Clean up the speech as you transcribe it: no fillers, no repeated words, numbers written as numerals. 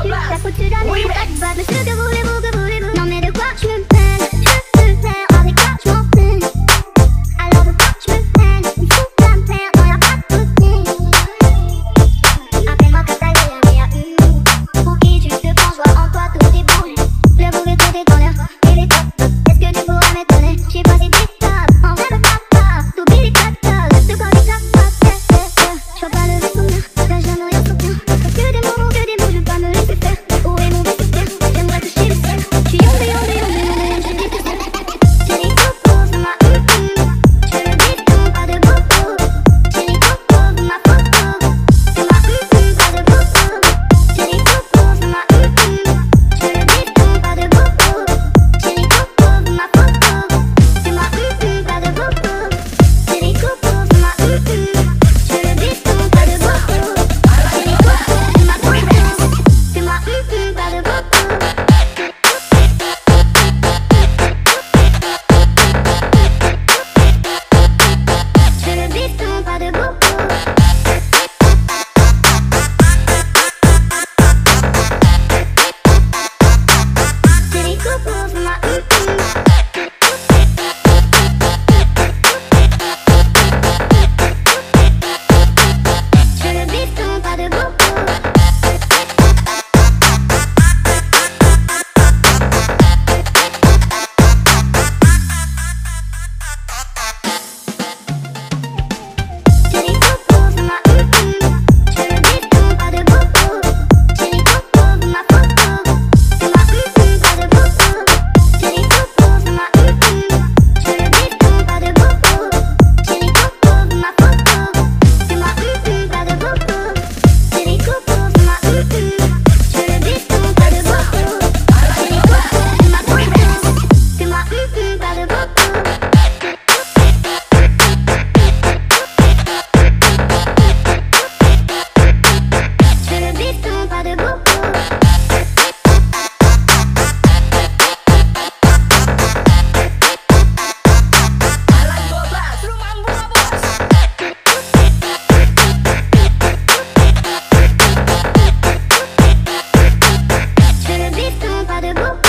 La faute c'est d'aller, monsieur, que voulez-vous? Non mais de quoi je me peine? Je veux faire avec toi, je m'en peine. Alors de quoi je me peine? Il faut pas me faire, non y'a pas de soucis. Appelle-moi Catalina, mais pour qui tu te prends, je vois en toi tous tes boules. Le bourré tout est dans l'air, et les top. Est-ce que tu pourras m'étonner? Je sais pas si t'es top, en vrai me frappe pas. T'oublies les cotes, de quand les cotes. Je vois pas le souvenir, là je n'en rien souvenir. Que des mots, je veux pas me laisser faire. Où est mon vestiaire? J'aimerais toucher le ciel. Je suis yondé, je suis difficile. J'ai les cocos de ma je le dis pas de beaucoup. J'ai les cocos de ma photo, de ma pas de beaucoup. J'ai les cocos de ma je le dis pas de beaucoup. J'ai les cocos de ma photo, de ma pas de beaucoup. J'ai les cocos de ma je le dis pas de beaucoup. J'ai les cocos de ma de ma pas de beaucoup. Je le bifton, pas de beaucoup. C'est les cocos de ma Je le bifton, pas de beaucoup. J'ai les cocos de ma je le bifton, pas de beaucoup. J'ai les cocos de ma photo, de ma pas de beaucoup. J'ai les cocos de ma je le bifton, pas de beaucoup. J'ai les cocos de ma photo, de ma pas de beaucoup. J'ai les cocos de ma je le bifton, pas de beaucoup. J'ai les cocos de ma de ma pas de beaucoup. Je le bifton, pas de beaucoup. Je le bifton, pas de beaucoup.